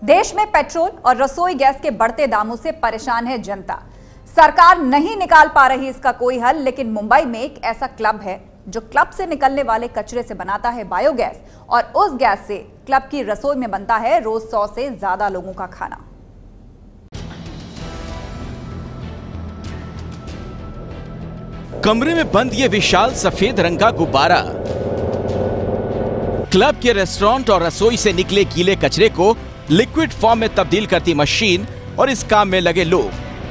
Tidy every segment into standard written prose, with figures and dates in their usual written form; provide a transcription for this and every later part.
देश में पेट्रोल और रसोई गैस के बढ़ते दामों से परेशान है जनता। सरकार नहीं निकाल पा रही इसका कोई हल, लेकिन मुंबई में एक ऐसा क्लब है जो क्लब से निकलने वाले कचरे से बनाता है बायोगैस और उस गैस से क्लब की रसोई में बनता है रोज 100 से ज्यादा लोगों का खाना। कमरे में बंद ये विशाल सफेद रंग का गुब्बारा क्लब के रेस्टोरेंट और रसोई से निकले गीले कचरे को लिक्विड फॉर्म में तब्दील करती मशीन और इस काम में लगे लोग।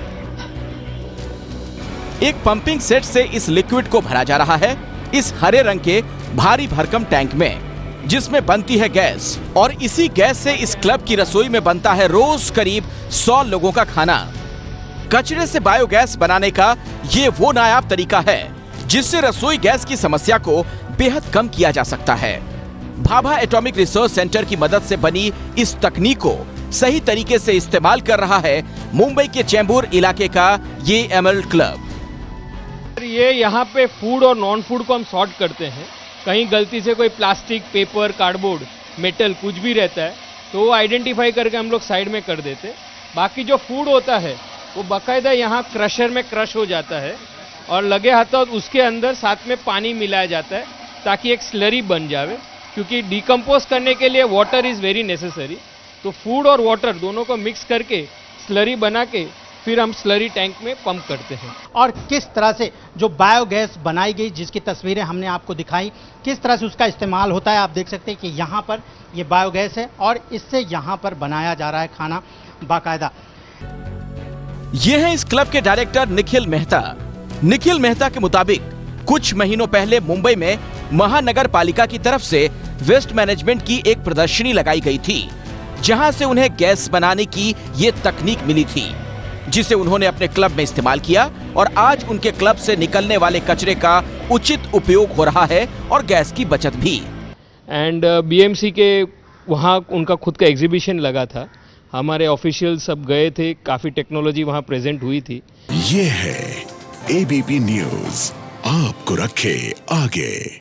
एक पंपिंग सेट से इस लिक्विड को भरा जा रहा है इस हरे रंग के भारी भरकम टैंक में, जिसमें बनती है गैस, और इसी गैस से इस क्लब की रसोई में बनता है रोज करीब 100 लोगों का खाना। कचरे से बायोगैस बनाने का ये वो नायाब तरीका है जिससे रसोई गैस की समस्या को बेहद कम किया जा सकता है। भाभा एटॉमिक रिसर्च सेंटर की मदद से बनी इस तकनीक को सही तरीके से इस्तेमाल कर रहा है मुंबई के चेंबूर इलाके का ये एमएल क्लब। ये यहाँ पे फूड और नॉन फूड को हम सॉर्ट करते हैं। कहीं गलती से कोई प्लास्टिक, पेपर, कार्डबोर्ड, मेटल कुछ भी रहता है तो वो आइडेंटिफाई करके हम लोग साइड में कर देते हैं। बाकी जो फूड होता है वो बाकायदा यहाँ क्रशर में क्रश हो जाता है और लगे हाथों उसके अंदर साथ में पानी मिलाया जाता है ताकि एक स्लरी बन जाए, क्योंकि डिकम्पोज करने के लिए वाटर इज़ वेरी नेसेसरी। तो फूड और वाटर दोनों को मिक्स करके स्लरी बना के फिर हम स्लरी टैंक में पंप करते हैं। और किस तरह से जो बायोगैस बनाई गई, जिसकी तस्वीरें हमने आपको दिखाई, किस तरह से उसका इस्तेमाल होता है। आप देख सकते हैं कि यहाँ पर ये बायोगैस है और इससे यहाँ पर बनाया जा रहा है खाना बाकायदा। ये है इस क्लब के डायरेक्टर निखिल मेहता। निखिल मेहता के मुताबिक कुछ महीनों पहले मुंबई में महानगर पालिका की तरफ से वेस्ट मैनेजमेंट की एक प्रदर्शनी लगाई गई थी, जहां से उन्हें गैस बनाने की ये तकनीक मिली थी, जिसे उन्होंने अपने क्लब में इस्तेमाल किया और आज उनके क्लब से निकलने वाले कचरे का उचित उपयोग हो रहा है और गैस की बचत भी। एंड बीएमसी के वहाँ उनका खुद का एग्जीबिशन लगा था, हमारे ऑफिशियल सब गए थे, काफी टेक्नोलॉजी वहाँ प्रेजेंट हुई थी। ये है एबीपी न्यूज़, आपको रखे आगे।